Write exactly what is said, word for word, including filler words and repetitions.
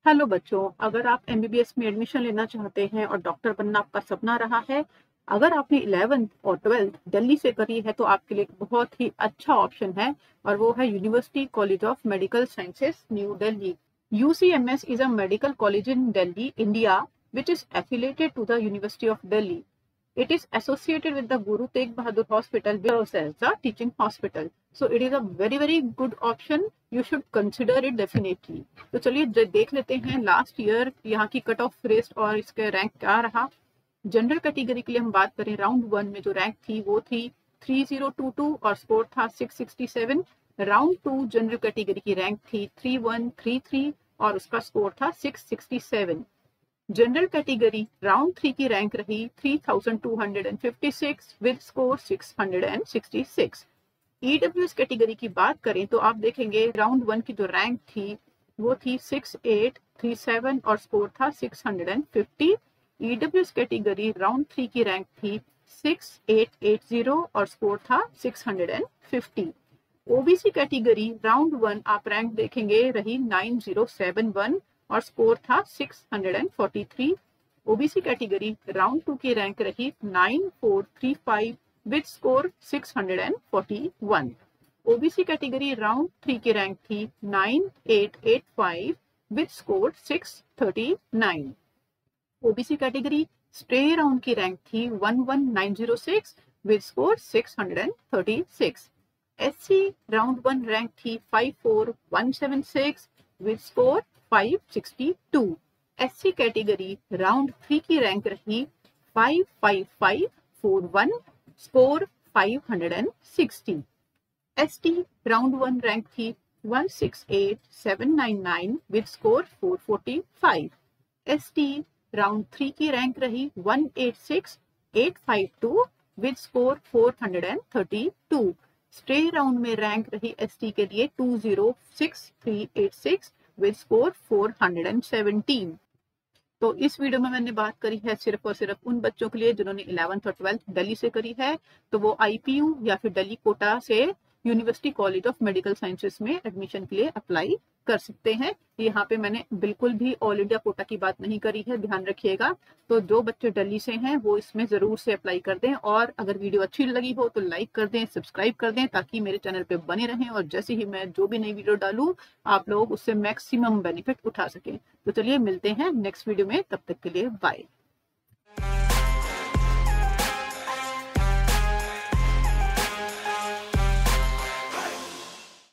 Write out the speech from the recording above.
Hello बच्चों, अगर आप एमबीबीएस में एडमिशन लेना चाहते हैं और डॉक्टर बनना आपका सपना रहा है, अगर आपने इलेवेंथ और ट्वेल्थ दिल्ली से करी है तो आपके लिए एक बहुत ही अच्छा ऑप्शन है और वो है university college of medical sciences new Delhi. UCMS is a medical college in Delhi, India, which is affiliated to the University of Delhi. It is associated with the Guru Tegh Bahadur Hospital, which serves as the teaching hospital. So it is a very very good option. You should consider it definitely. तो चलिए देख लेते हैं last year यहाँ की cut off rest और इसके rank क्या रहा। जनरल कैटेगरी के लिए हम बात करें, राउंड वन में जो रैंक थी वो थी थ्री ज़ीरो टू टू और स्कोर था six sixty seven. Round two general category की रैंक थी थ्री वन थ्री थ्री और उसका स्कोर था six sixty seven. General category round three की रैंक रही three thousand two hundred fifty six with score six hundred sixty six. EWS category की बात करें तो आप देखेंगे राउंड वन की जो रैंक थी वो थी सिक्स एट थ्री सेवन और स्कोर था six hundred fifty. EWS category round three की रैंक थी सिक्स एट एट ज़ीरो और स्कोर था six hundred fifty. OBC category round one आप रैंक देखेंगे रही नाइन ज़ीरो सेवन वन और स्कोर था six hundred forty three. OBC category round two की रैंक रही nine four three five with score six hundred forty one. OBC category round three की rank थी nine eight eight five with score six thirty nine. OBC category stay round की rank थी one one nine zero six with score six hundred thirty six. SC round one rank थी five four one seven six with score five sixty two. SC category round three की rank रही five five five four one score five sixty. ST round one rank थी one six eight seven nine nine with score four forty five. ST round three की rank रही one eight six eight five two with score four thirty two. Stay round में rank रही ST के लिए two zero six three eight six with score four seventeen. तो इस video में मैंने बात करी है सिर्फ और सिर्फ उन बच्चों के लिए जिन्होंने इलेवेंथ और ट्वेल्थ दिल्ली से करी है, तो वो आईपीयू या फिर दिल्ली कोटा से university college of medical sciences में एडमिशन के लिए अप्लाई कर सकते हैं। यहाँ पे मैंने बिल्कुल भी ऑल इंडिया कोटा की बात नहीं करी है, ध्यान रखिएगा। तो जो बच्चे दिल्ली से हैं वो इसमें जरूर से अप्लाई कर दें और अगर वीडियो अच्छी लगी हो तो लाइक कर दें, सब्सक्राइब कर दें ताकि मेरे चैनल पे बने रहें और जैसे ही मैं जो भी नई वीडियो डालूं आप लोग उससे मैक्सिमम बेनिफिट उठा सकें। तो चलिए मिलते हैं नेक्स्ट वीडियो में, तब तक के लिए बाय।